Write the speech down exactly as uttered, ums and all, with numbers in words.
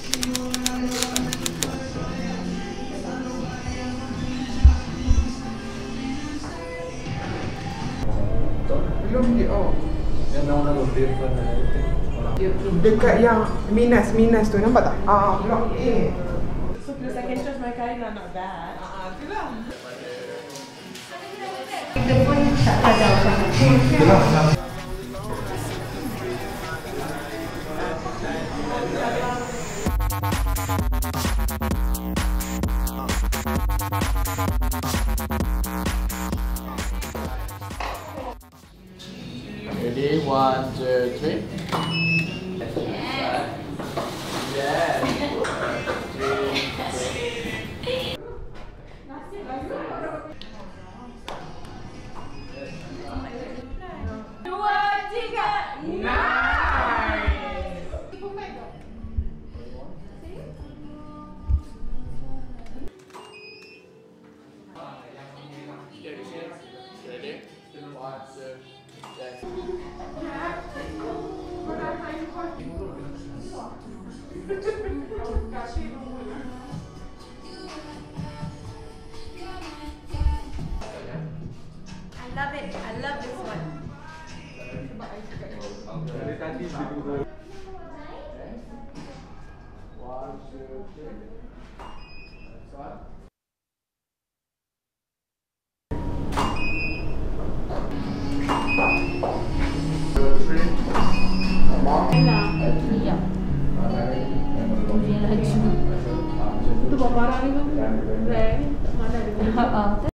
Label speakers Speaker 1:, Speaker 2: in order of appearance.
Speaker 1: Belum dia. Oh.
Speaker 2: Yang nama birthday pun
Speaker 1: dekat yang MINAZ, MINAZ tu nampak tak? Ah, blok A.
Speaker 3: So the second choice my kain lah, not bad.
Speaker 1: Ah, itulah.
Speaker 4: Kita pun tak tahu sangat.
Speaker 2: Ready? One, two, three. Yes.
Speaker 4: Dua, tiga.
Speaker 2: Ready? One, two, yes.
Speaker 4: I love it. I love this one.
Speaker 2: One, two, three. Next one. Two, three. Mom.
Speaker 4: Iya. Dia lagi.
Speaker 3: Tu bawa barang ni kan? Brand. Mana dia?